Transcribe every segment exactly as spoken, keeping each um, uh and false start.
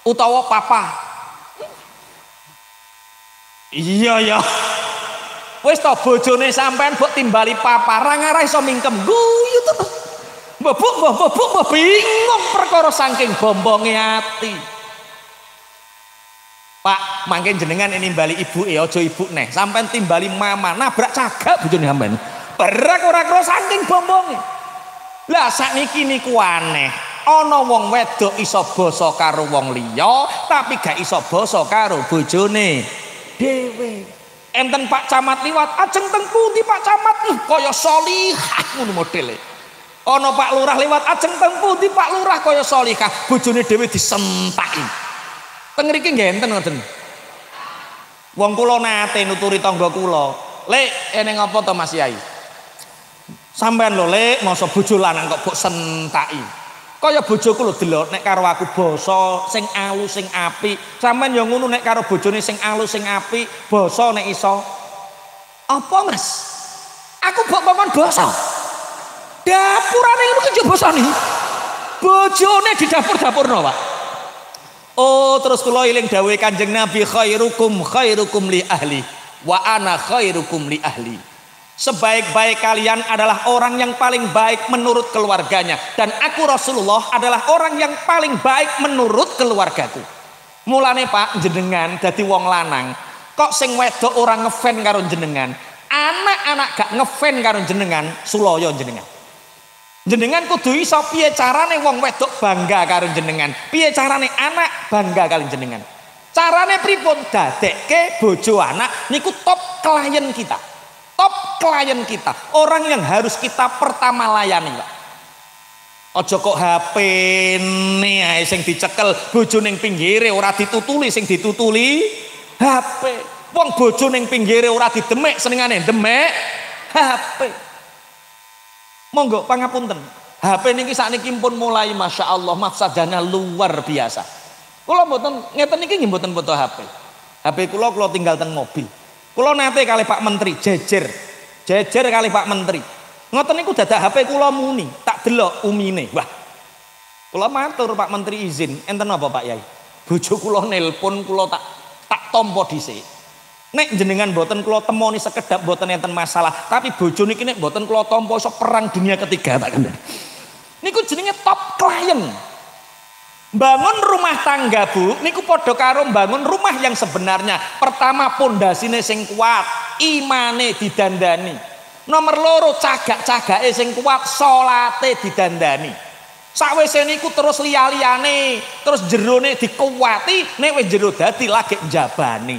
utawa papa. Iya ya. Wis to bojone sampean mbok timbali papa, ra ngarah iso mingkem. Guyu terus. Mbok mbok mbok bingung perkara saking bombonge ati. Pak, mangke jenengan ini nimbali ibuke aja ibu neh. Sampean timbali mama, nabrak cagak bojone sampean. Berak ora karo saking bombonge. Lah sakniki niku aneh. Ana wong wedok iso basa karo wong liya, tapi gak iso basa karo bojone dhewe. Enten Pak Camat liwat, ajeng teng pundi Pak Camat? Ih, kaya solihah ngono modele. Ana Pak Lurah liwat, ajeng teng pundi Pak Lurah kaya solihah, bojone dhewe disentaki. Teng mriki nggih enten ngoten. Wong kula nate nuturi tangga kula. Lek eneng apa to Mas Yai? Sampean lho Lek, masa bojo lanang kok mbok sentaki. Kaya bojoku lho delok nek karo aku basa sing alus sing apik. Sampeyan ya ngono nek karo bojone sing alus sing apik, basa nek iso. Apa Mas? Aku mbok ngomong basa. Dapurane ngono ki yo basane. Bojone di dapur-dapurno, Pak. Oh, terus kula eling dawuhe Kanjeng Nabi, khairukum khairukum li ahli wa ana khairukum li ahli. Sebaik-baik kalian adalah orang yang paling baik menurut keluarganya, dan aku Rasulullah adalah orang yang paling baik menurut keluargaku. Mulane Pak, jenengan dadi wong lanang kok sing wedok orang ngefan karo jenengan, anak-anak gak ngefan karo jenengan, sulaya jenengan. Jenengan kudu iso piye carane wong wedok bangga karo jenengan, piye carane anak bangga karo jenengan. Carane pripun? Dadekke bojo anak niku top klien kita. Top klien kita, orang yang harus kita pertama layani, Pak. Ojo kok H P ne ae sing dicekel, bojo ning pinggire ora ditutuli sing ditutuli H P. Wong bojo ning pinggire ora didemek senengane demek H P. Monggo pangapunten. H P niki sakniki pun mulai Masya Allah mafsadana luar biasa. Kula mboten ngeten niki nggih mboten foto H P. H P kula kula tinggal teng mobil. Kula nate kali Pak Menteri jejer, jejer kali Pak Menteri. Ngoten niku dadak H P kula muni, tak delok umine. Wah, kula matur Pak Menteri izin, enten apa Pak Yai? Bojo kula nelpon, kula tak tak tampa dhisik. Nek jenengan mboten kula temoni sekedap mboten enten masalah, tapi bojo niki nek mboten kula tampa iso perang dunia ketiga Pak Kendar. Niku jenenge top klien. Bangun rumah tangga Bu, niku padha karo bangun rumah yang sebenarnya. Pertama pondasine sing kuat, imane didandani. Nomor loro cagak-cagake sing kuat, salate didandani. Sakwise niku terus liya-liyane, terus jerone dikuwati, nek wis jero dadi lagi njabani.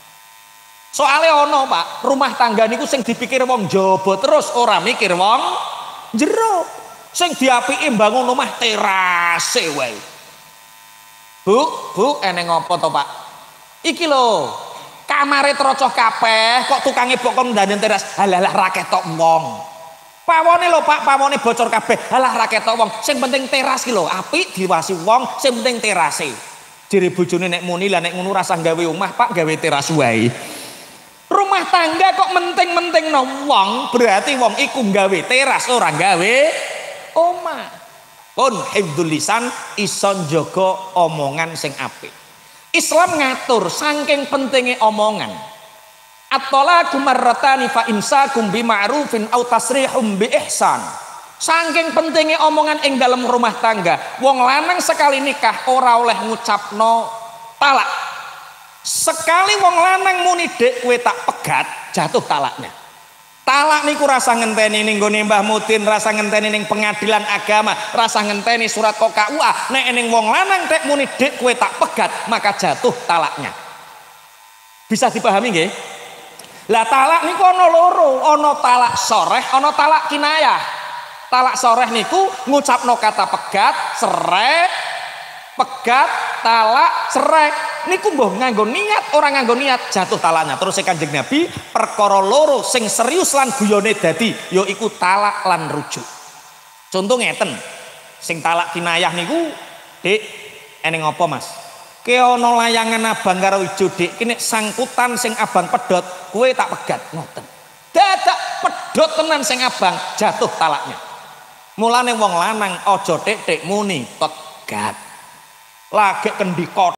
Soale ana Pak, rumah tangga niku sing dipikir wong jaba terus ora mikir wong jero. Sing diapiki mbangun omah terase wae. Bu, bu, eneng apa to Pak? Iki lho, kamare trocoh kabeh, kok tukange bokong dandan teras, halalah ra ketok wong. Pawone lho Pak, pawone bocor kabeh, halah ra ketok wong. Sing penting teras ki lho, apik diwasi wong, sing penting terase. Jere bojone nek muni lah nek ngono rasah gawe omah Pak, gawe teras wae. Rumah tangga kok menting-mentingno wong, berarti wong iku gawe teras ora gawe omah. Pun hifdzul lisan ison jaga omongan sing apik. Islam ngatur saking pentingnya omongan. At-talaqu marratani fa imsakum bima'rufin aw tasrihum bi ihsan. Saking pentingnya omongan ing dalam rumah tangga. Wong lanang sekali nikah ora oleh ngucapno talak. Sekali wong lanang muni dek kowe tak pegat, jatuh talaknya. Talak niku rasa ngenteni ning nggone Mbah Mudin, rasa ngenteni ning pengadilan agama, rasa ngenteni surat K U A. Nek ning wong lanang tek muni dik kowe tak pegat, maka jatuh talaknya. Bisa dipahami nggih? Lah talak niku ana loro, ana talak soreh, ana talak kinayah. Talak soreh niku ngucapno kata pegat, serek, pegat, talak, serek. Niku mbah nganggo niat, orang nganggo niat jatuh talaknya. Terus Kanjeng Nabi perkara loro sing serius lan guyone dadi yaiku talak lan rujuk. Contoh ngeten, sing talak kinayah niku, Dik, eneng apa Mas? Ki ana layangan abang karo ijo Dik, kene sangkutan sing abang pedhot, kowe tak pegat ngoten. Dadak pedhot tenan sing abang, jatuh talaknya. Mulane wong lanang aja Dik Dik muni pegat. Lagi kendikot